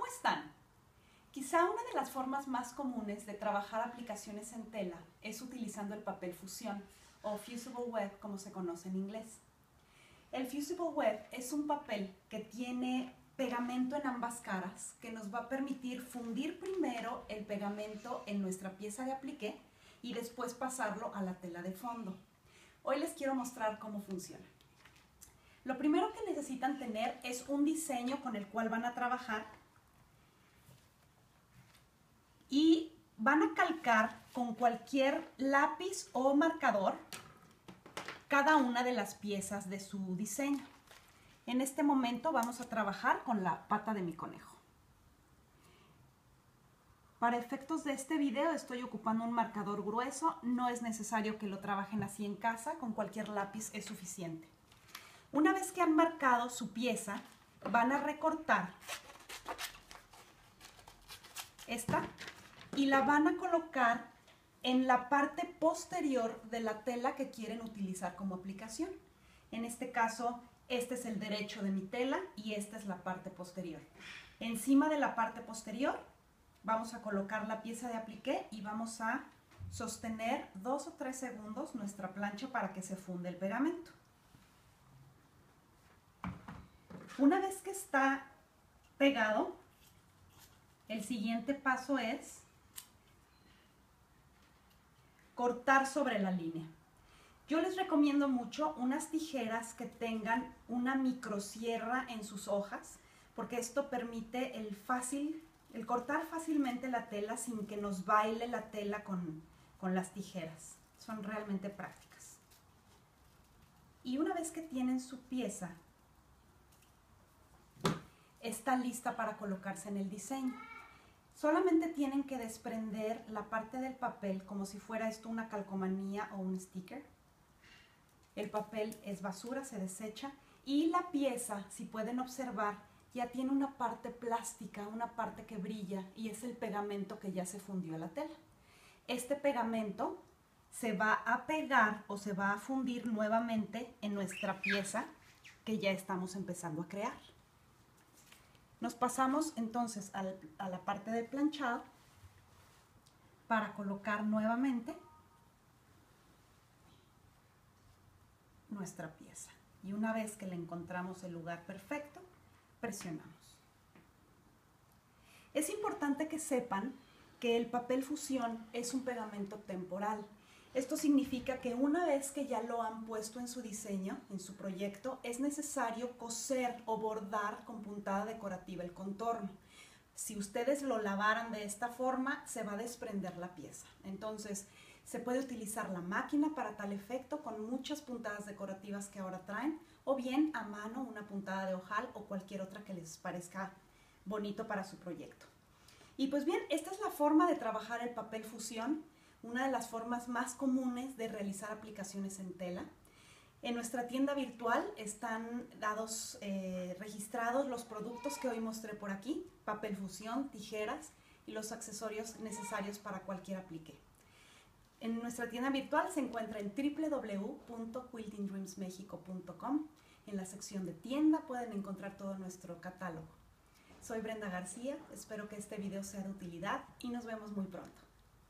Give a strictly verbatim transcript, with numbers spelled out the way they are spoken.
están? Quizá una de las formas más comunes de trabajar aplicaciones en tela es utilizando el papel fusión o fusible web, como se conoce en inglés. El fusible web es un papel que tiene pegamento en ambas caras que nos va a permitir fundir primero el pegamento en nuestra pieza de apliqué y después pasarlo a la tela de fondo. Hoy les quiero mostrar cómo funciona. Lo primero que necesitan tener es un diseño con el cual van a trabajar y van a calcar con cualquier lápiz o marcador cada una de las piezas de su diseño. En este momento vamos a trabajar con la pata de mi conejo. Para efectos de este video estoy ocupando un marcador grueso, no es necesario que lo trabajen así en casa, con cualquier lápiz es suficiente. Una vez que han marcado su pieza, van a recortar esta y la van a colocar en la parte posterior de la tela que quieren utilizar como aplicación. En este caso, este es el derecho de mi tela y esta es la parte posterior. Encima de la parte posterior vamos a colocar la pieza de apliqué y vamos a sostener dos o tres segundos nuestra plancha para que se funda el pegamento. Una vez que está pegado, el siguiente paso es cortar sobre la línea. Yo les recomiendo mucho unas tijeras que tengan una microsierra en sus hojas, porque esto permite el, fácil, el cortar fácilmente la tela sin que nos baile la tela con, con las tijeras. Son realmente prácticas. Y una vez que tienen su pieza, está lista para colocarse en el diseño. Solamente tienen que desprender la parte del papel como si fuera esto una calcomanía o un sticker. El papel es basura, se desecha y la pieza, si pueden observar, ya tiene una parte plástica, una parte que brilla y es el pegamento que ya se fundió a la tela. Este pegamento se va a pegar o se va a fundir nuevamente en nuestra pieza que ya estamos empezando a crear. Nos pasamos entonces a la parte del planchado para colocar nuevamente nuestra pieza. Y una vez que le encontramos el lugar perfecto, presionamos. Es importante que sepan que el papel fusión es un pegamento temporal. Esto significa que una vez que ya lo han puesto en su diseño, en su proyecto, es necesario coser o bordar con puntada decorativa el contorno. Si ustedes lo lavaran de esta forma, se va a desprender la pieza. Entonces, se puede utilizar la máquina para tal efecto con muchas puntadas decorativas que ahora traen, o bien a mano una puntada de ojal o cualquier otra que les parezca bonito para su proyecto. Y pues bien, esta es la forma de trabajar el papel fusión. Una de las formas más comunes de realizar aplicaciones en tela. En nuestra tienda virtual están dados, eh, registrados los productos que hoy mostré por aquí, papel fusión, tijeras y los accesorios necesarios para cualquier aplique. En nuestra tienda virtual se encuentra en w w w punto quilting dreams mexico punto com. En la sección de tienda pueden encontrar todo nuestro catálogo. Soy Brenda García, espero que este video sea de utilidad y nos vemos muy pronto.